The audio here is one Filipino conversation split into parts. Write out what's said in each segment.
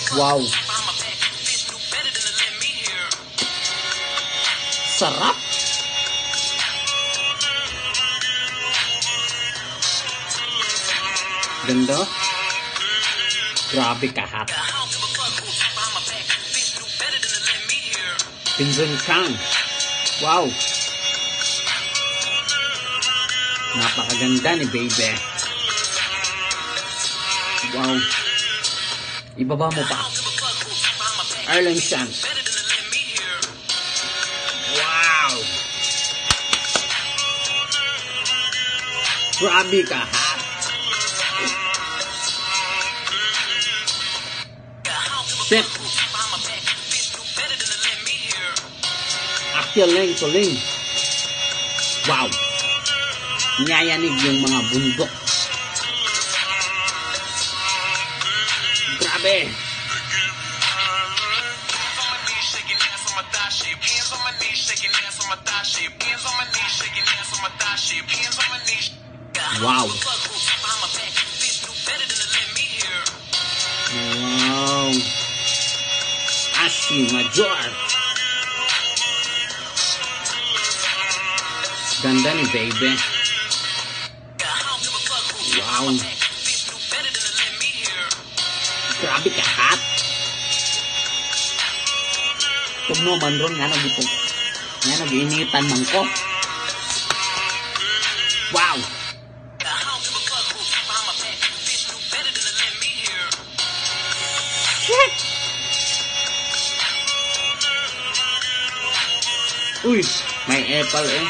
Wow. Sarap. Ganda. Grabe kahat. Pinsan Kang. Wow. Napakaganda ni baby. Wow. Ibaba mo pa. Erling Shan. Wow. Grabe kahat. Set. Akil Leng Tuling. Wow. Nyayanig yung mga bundok. Grabe. Wow. Wow. Ashley Major. Ganda ni baby. Wow. Grabe kahat. Tugno man ron nga nagipog. Nga nag-initan man ko. Wow. Shit. Uy, may apple eh.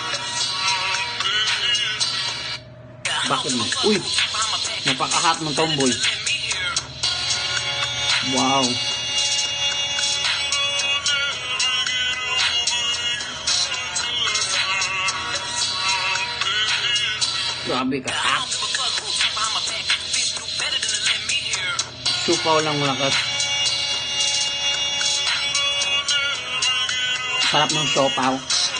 Bakit mo? Uy, napakahat ng tomboy. Wow. Grabe ka. Supaw lang malakas. Sarap ng sopaw.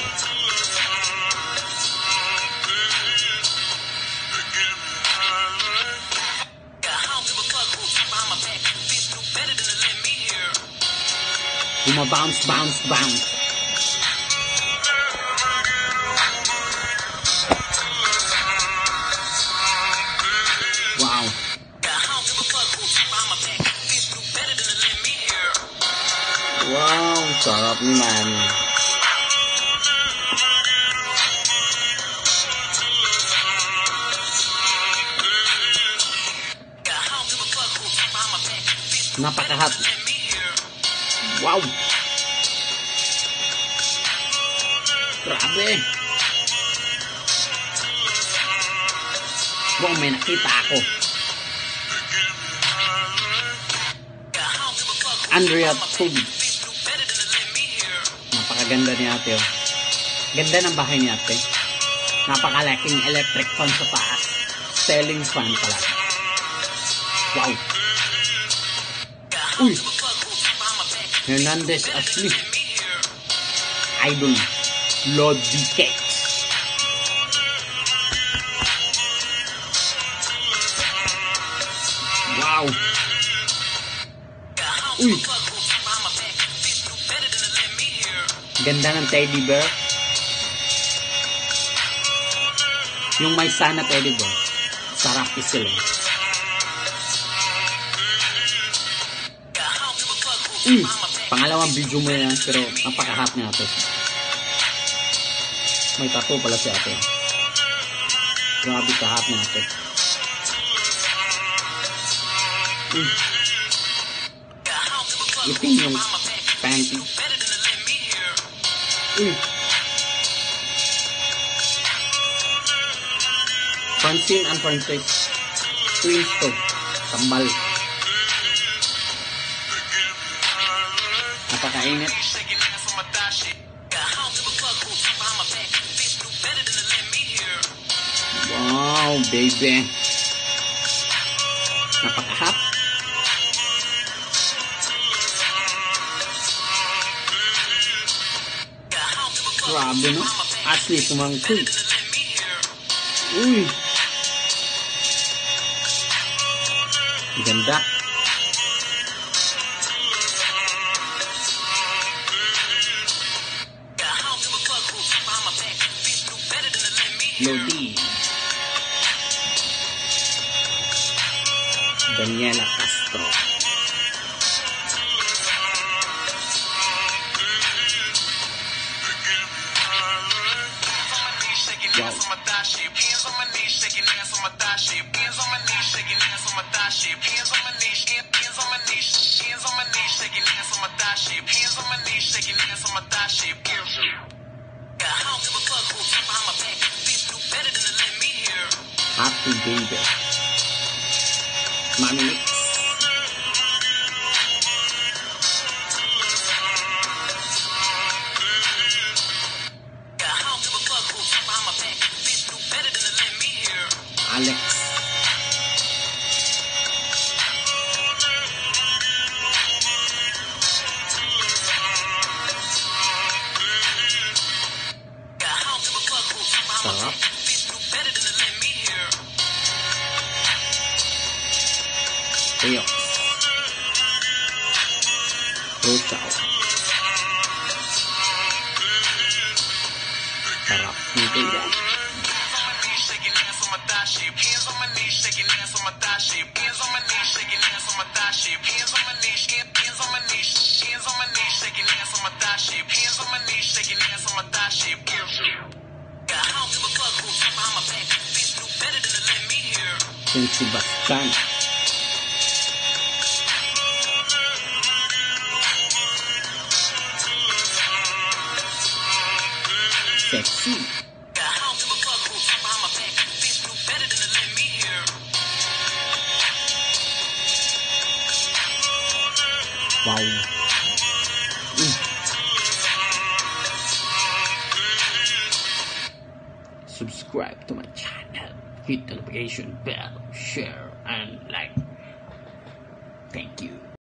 Bounce, bounce, bounce. Wow. Wow, sarap naman. Napakahat. Wow. Grabe. Wow, may nakita ako. Andrea Tube. Napakaganda ni ate. Oh. Ganda ng bahay ni ate. Napakalaking electric fan sa taas. Selling fan pala. Wow. Uy. Hernandez Ashley. Idol. Lord DK. Wow. Uy. Ganda ng teddy bear. Yung may sana teddy bear. Sarap isil. Pangalawang video mo yan, pero napakahat niya ito. May tattoo pala si ate. Grabe kahat niya ate. Itim yung panty. Francine and Francis. Twins to. Kambal. Napakainit. Wow, baby. Napakahap. Grabe, no? Ashley Sumangkul. Uy. Ganda. Lodi. Daniela Castro. Wow. Hands on my thigh shape, hands on my knees, shaking ass on my thigh shape, hands on my knees, shaking ass on my thigh shape, hands on my knees, hands on my knees, hands on my knees, shaking ass on my thigh shape, hands on my knees, shaking ass on my thigh shape. Yeah, I don't give a fuck who's behind my back. Bitch do better than to let me hear. Happy baby. Mami Mix. Yeah, I don't give a fuck who's behind my back. Bitch do better than to let me hear. Alex. Yeah, I don't give a fuck who's behind my Sarap. back. Bitch do better than to let me hear. Teox. Rochao. Sarap nito yan. Shaking ass on my thigh shape, hands on my knees, shaking ass on my thigh shape, hands on my knees, shaking ass on my thigh shape, hands on my knees, hands on my knees, hands on my knees, shaking ass on my thigh shape, hands on my knees, shaking ass on my thigh shape. Yeah, I don't give a fuck who's behind my back. Bitch do better than to let me hear. Sensi Bastan. Sexy. Yeah, I don't give a fuck who's behind my back. Bitch do better than to let me hear. Wow. Subscribe to my channel. Hit the notification bell, share, and like. Thank you.